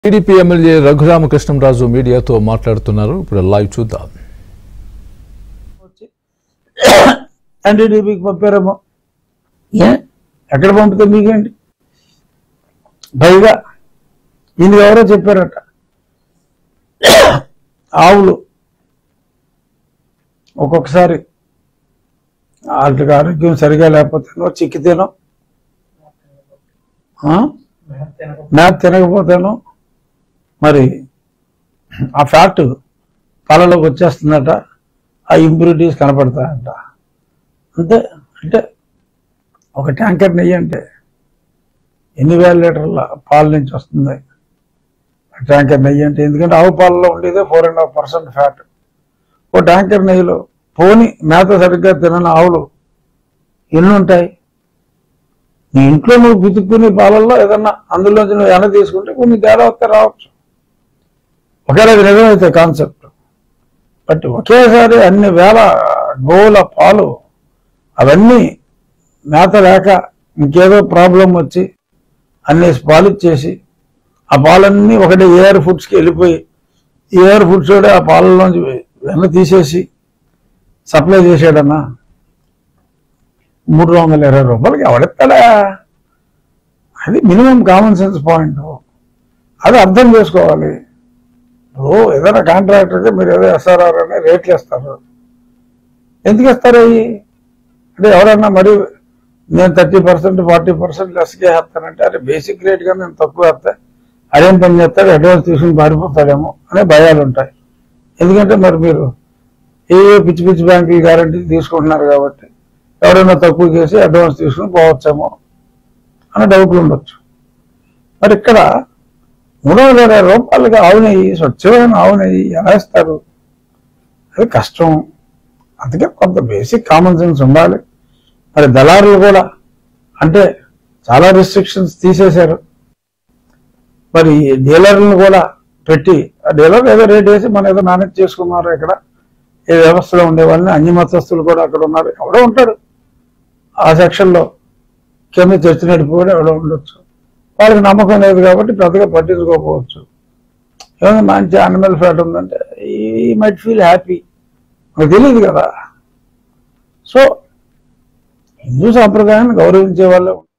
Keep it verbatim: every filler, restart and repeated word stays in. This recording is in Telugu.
టీడీపీ ఎమ్మెల్యే రఘురామకృష్ణంరాజు మీడియాతో మాట్లాడుతున్నారు. ఇప్పుడు లైవ్ చూద్దాం. ఎన్టీడీపీకి పంపారేమో, ఏ ఎక్కడ పంపితే మీకేంటి? పైగా ఈయనకి ఎవరో చెప్పారట, ఆవులు ఒక్కొక్కసారి వాళ్ళకి ఆరోగ్యం సరిగా లేకపోతేనో, చిక్కితేనో, మేత తినకపోతేనో మరి ఆ ఫ్యాట్ పాలలోకి వచ్చేస్తుందట, ఆ ఇంప్యూరిటీస్ కనపడతాయంట. అంతే. అంటే ఒక ట్యాంకర్ నెయ్యి అంటే ఎన్ని వేల లీటర్ల పాల నుంచి వస్తుంది ట్యాంకర్ నెయ్యి అంటే? ఎందుకంటే ఆవు పాలలో ఉండేదే four and half percent fat. ఓ ట్యాంకర్ నెయ్యిలో పోని మేత సరిగ్గా తినని ఆవులు ఎన్ని ఉంటాయి? నీ ఇంట్లో నువ్వు పితుక్కునే పాలల్లో ఏదన్నా అందులోంచి నువ్వు ఎన తీసుకుంటే కొన్ని తేడా వస్తే రావచ్చు, ఒకేలా నిజమైతే కాన్సెప్ట్. బట్ ఒకేసారి అన్ని వేల గోవుల పాలు అవన్నీ మేత లేక ఇంకేదో ప్రాబ్లం వచ్చి అన్ని పాలిచ్చేసి ఆ పాలన్నీ ఒకటే ఏఆర్ ఫుడ్స్కి వెళ్ళిపోయి ఏఆర్ ఫుడ్స్ కూడా ఆ పాలలోంచి వెన్న తీసేసి సప్లై చేసాడన్నా మూడు వందల ఇరవై రూపాయలకి ఎవడెత్తాడా? అది మినిమం కామన్ సెన్స్ పాయింట్. అది అర్థం చేసుకోవాలి. ఇప్పుడు ఏదైనా కాంట్రాక్టర్కి మీరు ఏదో ఎస్ఆర్ఆర్ అనే రేట్లు ఇస్తారు. ఎందుకు ఇస్తారు అవి? అంటే ఎవరన్నా మరి నేను థర్టీ పర్సెంట్ ఫార్టీ పర్సెంట్ లెస్కే వేస్తానంటే, అరే బేసిక్ రేట్ కానీ నేను తక్కువ వేస్తే అదేం పని చేస్తాడు, అడ్వాన్స్ తీసుకుని పారిపోతాడేమో అనే భయాలు ఉంటాయి. ఎందుకంటే మరి మీరు ఏ పిచ్చి పిచ్చి బ్యాంకులు గ్యారంటీ తీసుకుంటున్నారు కాబట్టి ఎవరైనా తక్కువ చేసి అడ్వాన్స్ తీసుకుని పోవచ్చేమో అనే డౌట్లు ఉండొచ్చు. మరి ఇక్కడ మూడు వందల ఇరవై రూపాయలకి ఆవు నెయ్యి, స్వచ్ఛమైన ఆవు నెయ్యి ఎలా ఇస్తారు? అది కష్టం. అందుకే కొంత బేసిక్ కామన్ సెన్స్ ఉండాలి. మరి దళారులు కూడా అంటే చాలా రిస్ట్రిక్షన్స్ తీసేశారు. మరి డీలర్లను కూడా పెట్టి ఆ డీలర్ ఏదో రేట్ వేసి మనం ఏదో మేనేజ్ చేసుకున్నారు. ఇక్కడ ఏ వ్యవస్థలో ఉండే వాళ్ళని అన్ని మతస్థులు కూడా అక్కడ ఉన్నారు. ఎవడో ఉంటాడు ఆ సెక్షన్లో, కింద చర్చ నడిపోయి ఎవడో ఉండొచ్చు. వాళ్ళకి నమ్మకం లేదు కాబట్టి పెద్దగా పట్టించుకోకపోవచ్చు. ఏమైనా మంచి యానిమల్ ఫ్యాట్ ఉందంటే ఈ మైట్ ఫీల్ హ్యాపీ, మనకు తెలియదు కదా. సో హిందూ సాంప్రదాయాన్ని గౌరవించే వాళ్ళే